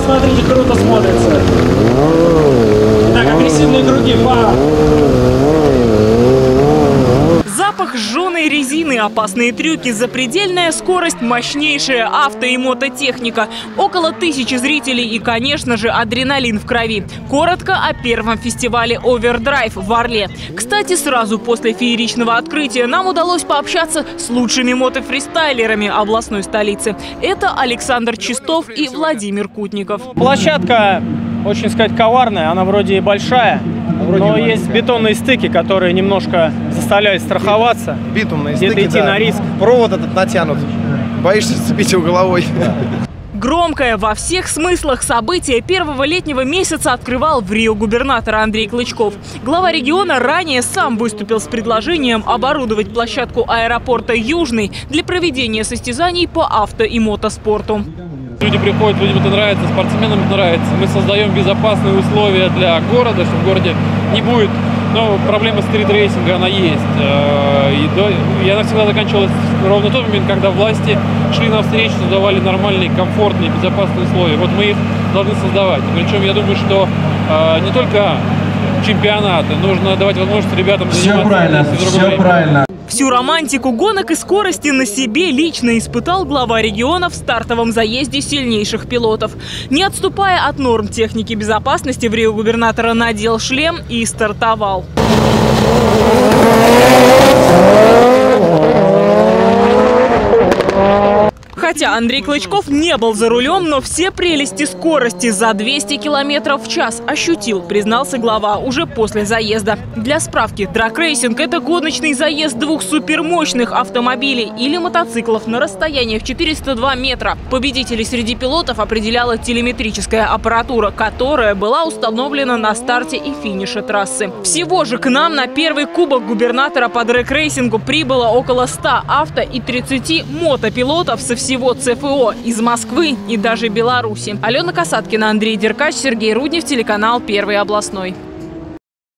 смотрите, круто смотрится. Так, агрессивные круги, вау! Запах жженой резины, опасные трюки, запредельная скорость, мощнейшая авто- и мототехника, около 1000 зрителей и, конечно же, адреналин в крови. Коротко о первом фестивале Overdrive в Орле. Кстати, сразу после фееричного открытия нам удалось пообщаться с лучшими мотофристайлерами областной столицы. Это Александр Чистов и Владимир Кутников. Площадка, очень сказать, коварная, она вроде и большая. Но есть бетонные стыки, которые немножко заставляют страховаться. Битумные где-то стыки, идти на риск. Провод этот натянут. Боишься зацепить его головой. Громкое во всех смыслах событие первого летнего месяца открывал в Рио губернатор Андрей Клычков. Глава региона ранее сам выступил с предложением оборудовать площадку аэропорта «Южный» для проведения состязаний по авто- и мотоспорту. Люди приходят, людям это нравится, спортсменам это нравится. Мы создаем безопасные условия для города, чтобы в городе не будет. Но проблема стритрейсинга, она есть. И она всегда заканчивалась ровно в тот момент, когда власти шли навстречу, создавали нормальные, комфортные, безопасные условия. Вот мы их должны создавать. Причем я думаю, что не только чемпионаты, нужно давать возможность ребятам заниматься. Все правильно. Всю романтику гонок и скорости на себе лично испытал глава региона в стартовом заезде сильнейших пилотов. Не отступая от норм техники безопасности, в Рио губернатора надел шлем и стартовал. Хотя Андрей Клычков не был за рулем, но все прелести скорости за 200 км в час ощутил, признался глава уже после заезда. Для справки, драг-рейсинг – это гоночный заезд двух супермощных автомобилей или мотоциклов на расстоянии в 402 метра. Победителей среди пилотов определяла телеметрическая аппаратура, которая была установлена на старте и финише трассы. Всего же к нам на первый кубок губернатора по драг-рейсингу прибыло около 100 авто- и 30 мотопилотов со всего ЦФО из Москвы и даже Беларуси. Алена Касаткина, Андрей Деркач, Сергей Руднев, телеканал Первый областной.